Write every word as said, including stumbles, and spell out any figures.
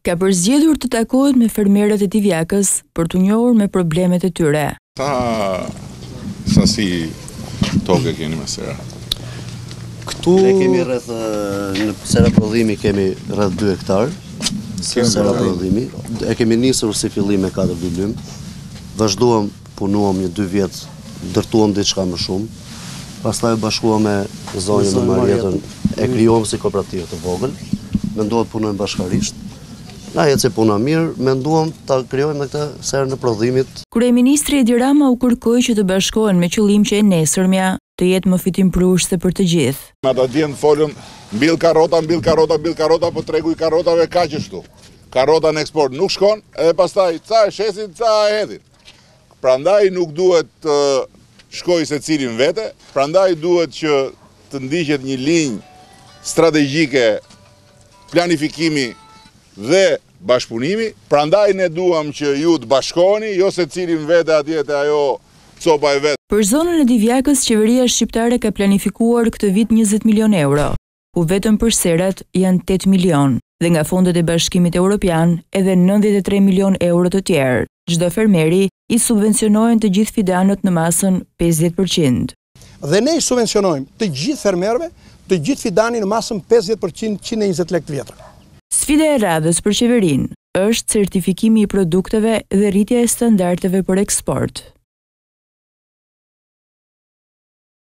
ka përzgjedhur të takohet me fermerët e Divjakës për t'u njohur me problemet e tyre. Sa sasi toke keni me sera? Këtu ne kemi rreth në sera prodhimi kemi rreth dy hektar. Sera prodhimi. E kemi nisur si fillim me katër dylym. Vazhduam, punuam një dy vjet, ndërtuam diçka më shumë. Pastaj bashkuam me zonjën e Marietën, e krijuam si kooperativë të vogël. Menduam të punojmë bashkarisht. Na jetë se puna mirë, menduam ta krijojmë këtë serë në prodhimit. Kryeministri Edi Rama u kërkoi që të bashkohen me qëllim që e nesërmja të jetë më fitimprueshse për të gjithë. Ata djenë folën mbill karrota, mbill karrota, mbill karrota, po tregu i karrotave ka që shtu. Karrota në eksport nuk shkon, edhe pastaj ca e shesin, ca e hedhin. Prandaj nuk duhet të shkoj se cilin vete, prandaj duhet që të ndiqet një linjë strategjike planifikimi dhe bashkëpunimi, prandaj ne duam që ju të bashkoheni, jo se cilin vete atje te ajo copa e vet. Për zonën e Divjakës, qeveria shqiptare ka planifikuar këtë vit njëzet milion euro, ku vetëm për serat janë tetë milion, dhe nga fondet e Bashkimit Evropian edhe nëntëdhjetë e tre milion euro të tjerë. Çdo fermeri i subvencionojnë të gjithë fidanët në masën pesëdhjetë përqind. Dhe ne i subvencionojmë të gjithë fermerëve, të gjithë fidanin në masën pesëdhjetë përqind, njëzet e njëzet lekë të vjetra. Sfida e radhës për qeverinë është certifikimi i produkteve dhe rritja e standardeve për eksport.